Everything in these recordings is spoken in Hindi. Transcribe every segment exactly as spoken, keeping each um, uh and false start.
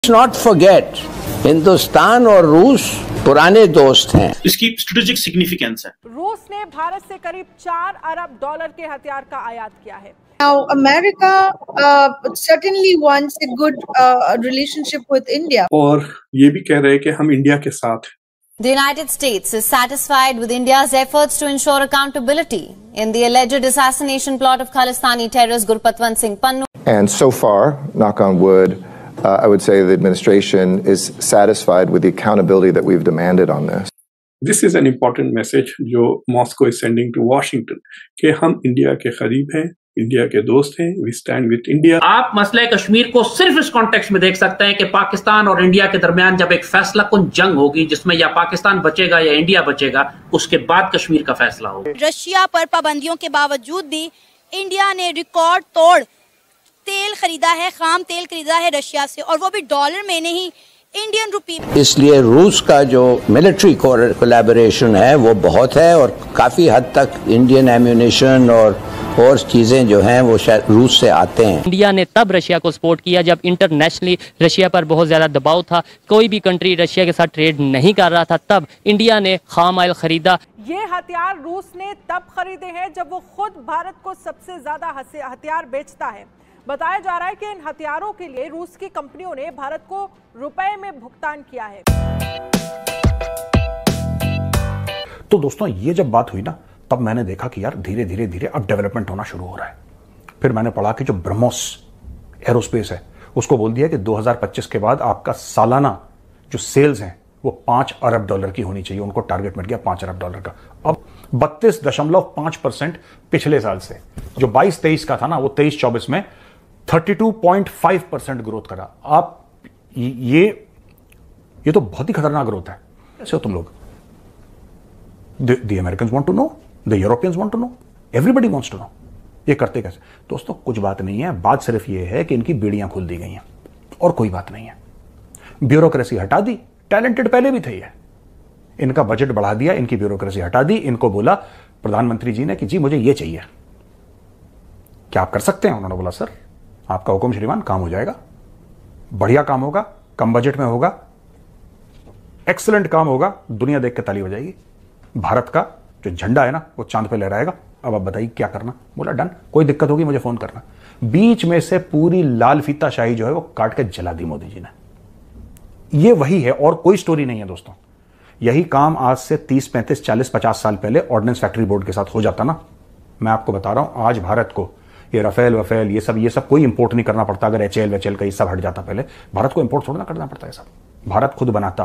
नॉट फॉरगेट, हिंदुस्तान और रूस पुराने दोस्त हैं। इसकी स्ट्रेटेजिक सिग्निफिकेंस है। रूस ने भारत से करीब चार अरब डॉलर के हथियार का आयात किया है। Now, America uh, certainly wants a good uh, relationship with India. और ये भी कह रहे हैं कि हम इंडिया के साथ हैं। The United States is satisfied with India's efforts to ensure accountability in the alleged assassination plot of Khalistani terrorist Gurpatwant Singh Pannu. And so far, knock on wood, uh, I would say the administration is satisfied with the accountability that we've demanded on this. This is an important message जो Moscow is sending to Washington कि हम इंडिया के करीब हैं, इंडिया के दोस्त हैं, we stand with India. आप मसले कश्मीर को सिर्फ इस कॉन्टेक्स्ट में देख सकते हैं कि पाकिस्तान और इंडिया के दरमियान जब एक फैसला कुन जंग होगी जिसमें या पाकिस्तान बचेगा या इंडिया बचेगा, उसके बाद कश्मीर का फैसला होगा। रशिया पर पाबंदियों के बावजूद भी इंडिया ने रिकॉर्ड तोड़ तेल खरीदा है, खाम तेल खरीदा है रशिया से, और वो भी डॉलर में नहीं, इंडियन रुपी। इसलिए रूस का जो मिलिट्री कोलैबोरेशन है वो बहुत है और काफी हद तक इंडियन एम्यूनिशन और और चीजें जो हैं वो शायद रूस से आते हैं। इंडिया ने तब रशिया को सपोर्ट किया जब इंटरनेशनली रशिया पर बहुत ज्यादा दबाव था, कोई भी कंट्री रशिया के साथ ट्रेड नहीं कर रहा था, तब इंडिया ने खाम ऑयल खरीदा। ये हथियार रूस ने तब खरीदे हैं जब वो खुद भारत को सबसे ज्यादा हथियार बेचता है। बताया जा रहा है कि इन हथियारों के लिए रूस की कंपनियों ने भारत को रुपए में भुगतान किया है। तो दोस्तों, ये जब बात हुई ना, तब मैंने देखा कि यार धीरे धीरे धीरे अब डेवलपमेंट होना शुरू हो रहा है। फिर मैंने पढ़ा कि जो ब्रह्मोस एरोस्पेस है उसको बोल दिया कि दो हज़ार पच्चीस के बाद आपका सालाना जो सेल्स हैं वो पांच अरब डॉलर की होनी चाहिए। उनको टारगेट मिल गया पांच अरब डॉलर का। अब बत्तीस दशमलव पांच परसेंट पिछले साल से, जो बाईस तेईस का था ना, वो तेईस चौबीस में बत्तीस पॉइंट पाँच परसेंट ग्रोथ करा। आप ये ये तो बहुत ही खतरनाक ग्रोथ है। ऐसे हो तुम लोग। The Americans want to know, the Europeans want to know, everybody wants to know. ये करते कैसे? दोस्तों, कुछ बात नहीं है। बात सिर्फ ये है कि इनकी बेड़ियां खुल दी गई हैं और कोई बात नहीं है। ब्यूरोक्रेसी हटा दी, टैलेंटेड पहले भी थे ये। इनका बजट बढ़ा दिया, इनकी ब्यूरोक्रेसी हटा दी। इनको बोला प्रधानमंत्री जी ने कि जी मुझे ये चाहिए, क्या आप कर सकते हैं? उन्होंने बोला सर आपका हुक्म श्रीमान, काम हो जाएगा, बढ़िया काम होगा, कम बजट में होगा, एक्सीलेंट काम होगा, दुनिया देख के ताली बजाएगी। भारत का जो झंडा है ना वो चांद पे लहराएगा। अब आप बताइए क्या करना? बोला डन, कोई दिक्कत होगी मुझे फोन करना। बीच में से पूरी लाल फीता शाही जो है वो काट के जला दी मोदी जी ने। ये वही है और कोई स्टोरी नहीं है दोस्तों। यही काम आज से तीस पैंतीस चालीस पचास साल पहले ऑर्डिनेंस फैक्ट्री बोर्ड के साथ हो जाता ना। मैं आपको बता रहा हूं, आज भारत को ये रफेल वफेल ये सब ये सब कोई इंपोर्ट नहीं करना पड़ता। अगर एच एल वेचेल का ये सब हट जाता, पहले भारत को इंपोर्ट थोड़ा ना करना पड़ता है सब। भारत खुद बनाता,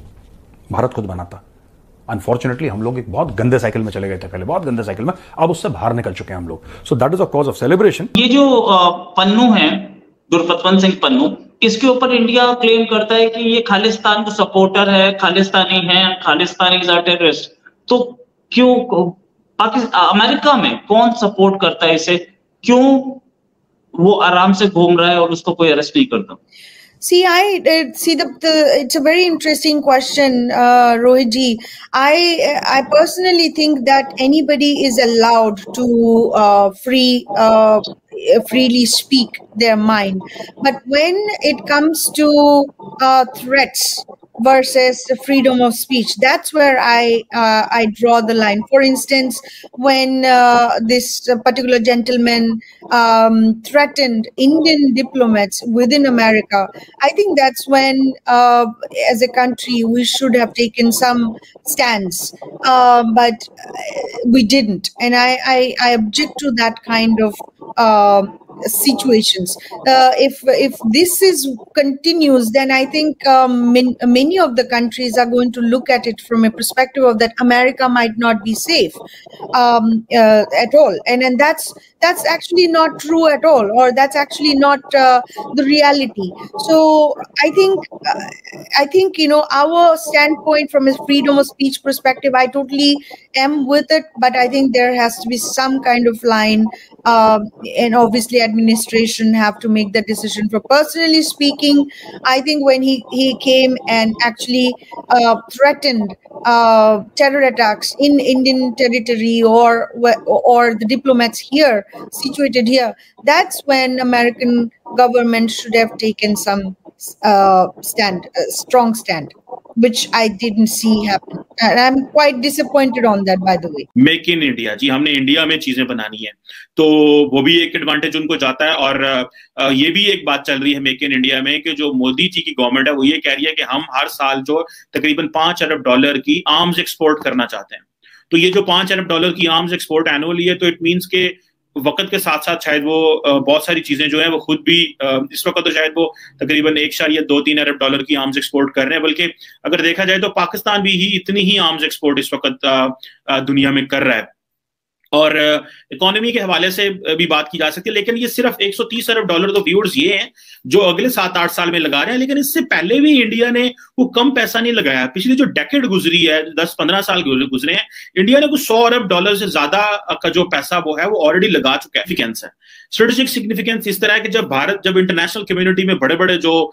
भारत खुद बनाता। अनफॉर्चुनेटली हम लोग एक बहुत गंदे साइकिल में चले गए थे पहले, बहुत गंदे साइकिल में, अब उससे बाहर निकल चुके हैं हम लोग। So that is a cause of celebration. ये जो पन्नू है, गुरपतवंत सिंह पन्नू, इसके ऊपर इंडिया क्लेम करता है कि ये खालिस्तान को सपोर्टर है, खालिस्तानी है, खालिस्तानी आर टेररिस्ट। तो क्यों पाकिस्तान अमेरिका में कौन सपोर्ट करता है इसे? क्यों वो आराम से घूम रहा है और उसको कोई अरेस्ट नहीं करता? See, I uh, see the, the. It's a very interesting question, uh, Rohit ji. I I personally think that anybody is allowed to uh, free uh, freely speak their mind, but when it comes to uh, threats versus freedom of speech, that's where I uh, I draw the line. For instance, when uh, this particular gentleman um, threatened Indian diplomats within America, I think that's when, uh, as a country, we should have taken some stance, uh, but we didn't, and I I, I object to that kind of uh, situations. Uh, if if this is continues, then I think um, min, many of the countries are going to look at it from a perspective of that America might not be safe um, uh, at all, and and that's that's actually not true at all, or that's actually not uh, the reality. So I think uh, I think you know our standpoint from a freedom of speech perspective, I totally am with it, but I think there has to be some kind of line, uh, and obviously administration have to make the decision. For personally speaking, I think when he he came and actually uh, threatened uh, terror attacks in Indian territory or or the diplomats here situated here, that's when American government should have taken some uh, stand, uh, strong stand, which I didn't see happen. And I'm quite disappointed on that, by the way. Make in India, जी हमने इंडिया में चीजें बनानी है, तो वो भी एक एडवांटेज उनको जाता है। और ये भी एक बात चल रही है मेक इन इंडिया में कि जो मोदी जी की गवर्नमेंट है वो ये कह रही है कि हम हर साल जो तकरीबन पांच अरब डॉलर की आर्म्स एक्सपोर्ट करना चाहते हैं। तो ये जो पांच अरब डॉलर की आर्म्स एक्सपोर्ट एनुअली है, तो इट मीन्स के वक्त के साथ साथ शायद वो बहुत सारी चीजें जो है वो खुद भी इस वक्त तो शायद वो तकरीबन एक या दो तीन अरब डॉलर की आर्म्स एक्सपोर्ट कर रहे हैं, बल्कि अगर देखा जाए तो पाकिस्तान भी ही इतनी ही आर्म्स एक्सपोर्ट इस वक्त दुनिया में कर रहा है। और इकोनॉमी के हवाले से भी बात की जा सकती है, लेकिन ये सिर्फ एक सौ तीस अरब डॉलर तो व्यूअर्स ये हैं जो अगले सात आठ साल में लगा रहे हैं, लेकिन इससे पहले भी इंडिया ने वो कम पैसा नहीं लगाया। पिछली जो डेकेड गुजरी है, दस पंद्रह साल गुजरे हैं, इंडिया ने कुछ सौ अरब डॉलर से ज्यादा का जो पैसा वो है वो ऑलरेडी लगा चुका है। सिग्निफिकेंस है, स्ट्रेटेजिक सिग्निफिकेंस इस तरह है कि जब भारत जब इंटरनेशनल कम्युनिटी में बड़े बड़े जो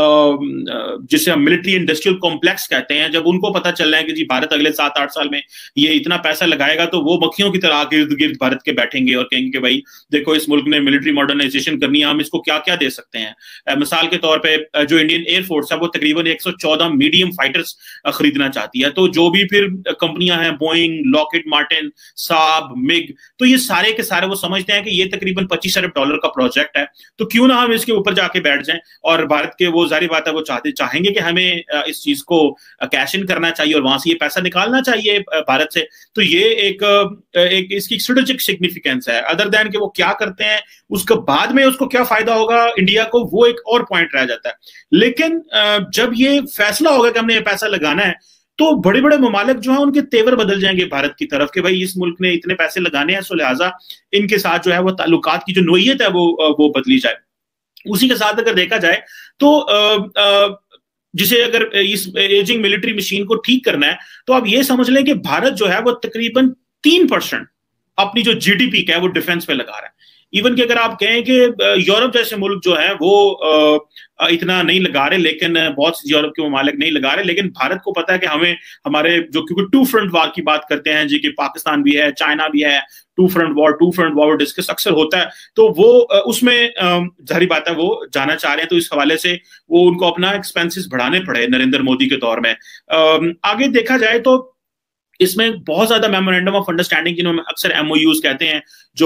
जिसे हम मिलिट्री इंडस्ट्रियल कॉम्प्लेक्स कहते हैं, जब उनको पता चल रहा है कि जी भारत अगले सात आठ साल में ये इतना पैसा लगाएगा, तो वो मक्खियों की तरह गिर्द गिर्द भारत के बैठेंगे और कहेंगे कि भाई देखो इस मुल्क ने मिलिट्री मॉडर्नाइजेशन करनी है, हम इसको क्या क्या दे सकते हैं। मिसाल के तौर पे जो इंडियन एयरफोर्स है वो तकरीबन एक सौ चौदह मीडियम फाइटर्स खरीदना चाहती है, तो जो भी फिर कंपनियां हैं Boeing, Lockheed Martin, Saab, MiG, तो ये सारे के सारे वो समझते हैं कि ये तकरीबन पच्चीस अरब डॉलर का प्रोजेक्ट है, तो क्यों ना हम इसके ऊपर जाके बैठ जाएं। और भारत के वो जाहिर बात है वो चाहते चाहेंगे कि हमें इस चीज को कैश इन करना चाहिए और वहां से ये पैसा निकालना चाहिए भारत से। तो ये एक एक इसकी स्ट्रेटेजिक सिग्निफिकेंस है। अदर देन कि वो क्या करते हैं उसके बाद में उसको क्या फायदा होगा इंडिया को, वो एक और पॉइंट रह जाता है। लेकिन जब ये फैसला होगा कि हमने ये पैसा लगाना है, तो बड़े बड़े ममालिक जो है उनके तेवर बदल जाएंगे भारत की तरफ कि भाई इस मुल्क ने इतने पैसे लगाने हैं, सो लिहाजा इनके साथ जो है वो ताल्लुकात की जो नोयत है वो वो बदली जाए। उसी के साथ अगर देखा जाए तो आ, आ, जिसे अगर इस एजिंग मिलिट्री मशीन को ठीक करना है, तो आप ये समझ लें कि भारत जो है वो तकरीबन तीन परसेंट अपनी जो जीडीपी का है वो डिफेंस पे लगा रहा है। इवन कि अगर आप कहें कि यूरोप जैसे मुल्क जो है वो इतना नहीं लगा रहे, लेकिन बहुत से यूरोप के ममालिक नहीं लगा रहे, लेकिन भारत को पता है कि हमें हमारे जो क्योंकि टू फ्रंट वार की बात करते हैं जी, कि पाकिस्तान भी है, चाइना भी है, two front war two front war discuss अक्सर होता है, तो वो उसमें जाहिर बात है वो जाना चाह रहे हैं, तो इस हवाले से वो उनको अपना एक्सपेंसेस बढ़ाने पड़े नरेंद्र मोदी के दौर में। आगे देखा जाए तो इसमें बहुत ज्यादा मेमोरेंडम ऑफ अंडरस्टैंडिंग जिन्होंने अक्सर एमओयूज कहते हैं जो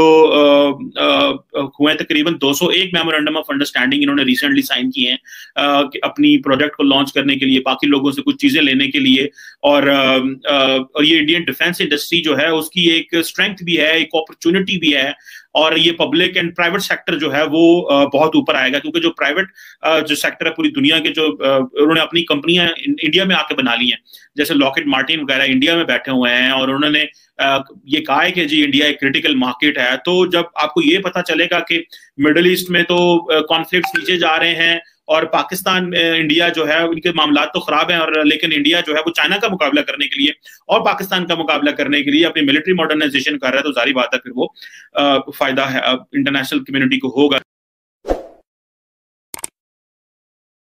हुए, तकरीबन दो सौ एक मेमोरेंडम ऑफ अंडरस्टैंडिंग इन्होंने रिसेंटली साइन किए हैं कि अपनी प्रोजेक्ट को लॉन्च करने के लिए, बाकी लोगों से कुछ चीजें लेने के लिए। और, और ये इंडियन डिफेंस इंडस्ट्री जो है उसकी एक स्ट्रेंथ भी है, एक अपॉर्चुनिटी भी है, और ये पब्लिक एंड प्राइवेट सेक्टर जो है वो बहुत ऊपर आएगा, क्योंकि जो प्राइवेट जो सेक्टर है पूरी दुनिया के जो उन्होंने अपनी कंपनियां इंडिया में आके बना ली हैं, जैसे लॉकहीड मार्टिन वगैरह इंडिया में बैठे हुए हैं, और उन्होंने ये कहा है कि जी इंडिया एक क्रिटिकल मार्केट है। तो जब आपको ये पता चलेगा कि मिडिल ईस्ट में तो कॉन्फ्लिक्ट्स नीचे जा रहे हैं और पाकिस्तान इंडिया जो है उनके मामला तो खराब हैं, और लेकिन इंडिया जो है वो चाइना का मुकाबला करने के लिए और पाकिस्तान का मुकाबला करने के लिए अपनी मिलिट्री मॉडर्नाइजेशन कर रहा है, तो जाहिर बात है फिर वो फायदा है इंटरनेशनल कम्युनिटी को होगा।